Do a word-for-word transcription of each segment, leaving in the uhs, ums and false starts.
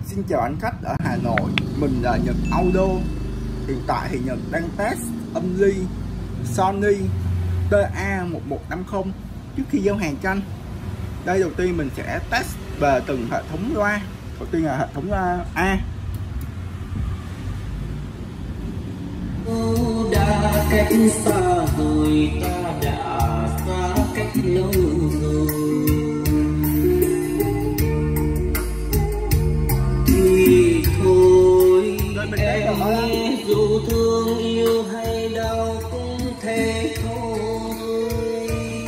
Xin chào anh khách ở Hà Nội, mình là Nhật Audio. Hiện tại thì Nhật đang test âm ly Sony T A một một năm không trước khi giao hàng cho anh. Đây đầu tiên mình sẽ test về từng hệ thống loa. Đầu tiên là hệ thống loa A. Đã cách xa rồi, ta đã xa cách lâu rồi. Thì thôi em nghe, dù thương yêu hay đau cũng thế thôi.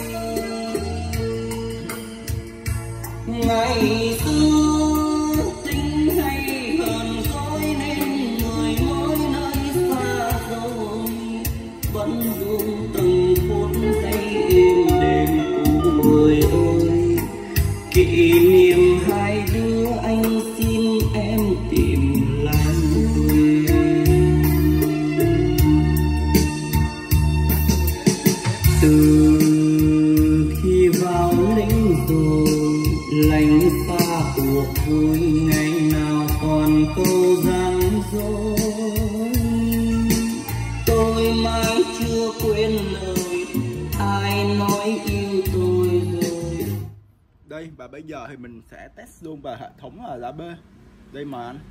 Ngày xưa tình hay hờn dỗi nên người mỗi nơi xa rồi, vẫn luôn từng phút giây êm đềm của người ơi. Kỷ niệm hai đứa anh xin em tìm lại về. Từ khi vào lính rồi, lạnh xa cuộc vui, ngày nào còn câu gian dối. Tôi mãi chưa quên lời ai nói yêu tôi rồi. Đây và bây giờ thì mình sẽ test luôn về hệ thống là loa B. Đây mà anh.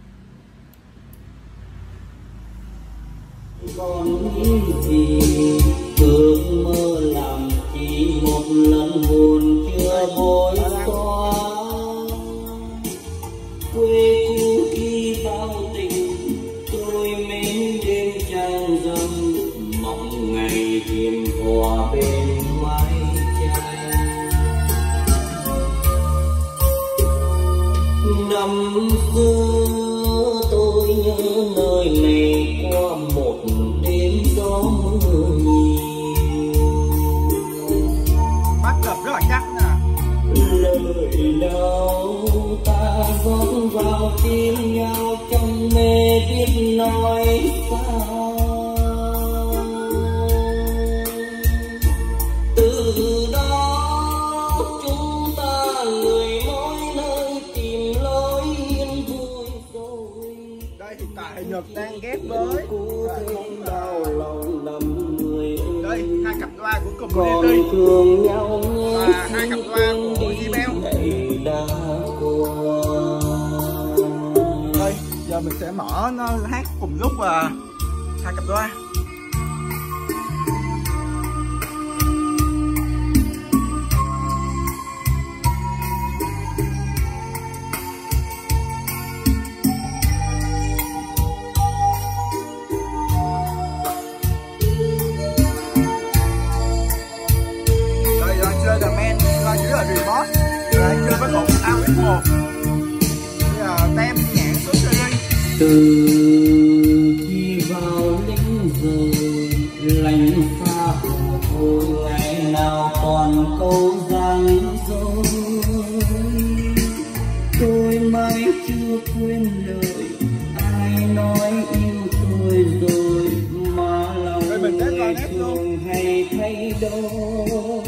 Còn những gì ước mơ làm chỉ một lần buồn chưa vội xóa. Quê cũ khi bao tình tôi mến đêm trăng rằm, mong ngày hiền hòa bên mái tranh. Năm xưa tôi nhớ nơi này qua một đêm gió mưa nhiều. Bắt gặp rất là chắc nè. Lời đau ta rót vào tim nhau trong mê biết nói sao. Từ đó chúng ta người mỗi nơi tìm lối yên vui rồi. Đây hiện tại thì Nhật đang ghép với Thêm đau lòng lầm người đây hai cặp loa của còn Community thương nhau và hai cặp loa của gi bê lờ. đã qua. Đây giờ mình sẽ mở nó hát cùng lúc và hai cặp loa. Là dưới là remote, rồi anh chơi với cục a u ích một. Bây giờ tem nhãn số series. Từ khi vào lính rồi, lạnh xa hồi ngày nào còn câu gian dối. Tôi mãi chưa quên lời ai nói yêu tôi rồi, mà lòng người thường hay thay đổi.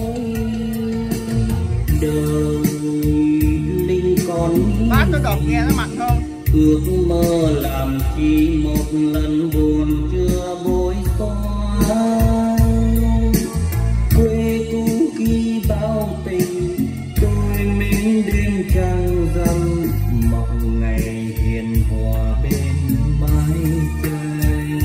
Đời linh còn bác có đọc nghe nó mạnh hơn. Ước mơ làm chi một lần buồn chưa bối xóa. Quê cũ khi bao tình tôi mến đêm trăng rằm, mong ngày hiền hòa bên mái tranh.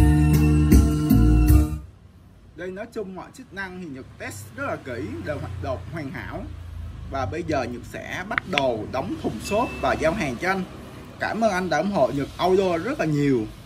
Đây nói chung mọi chức năng thì Nhật test rất là kỹ, đều hoạt động hoàn hảo. Và bây giờ Nhật sẽ bắt đầu đóng thùng xốp và giao hàng cho anh. Cảm ơn anh đã ủng hộ Nhật Audio rất là nhiều.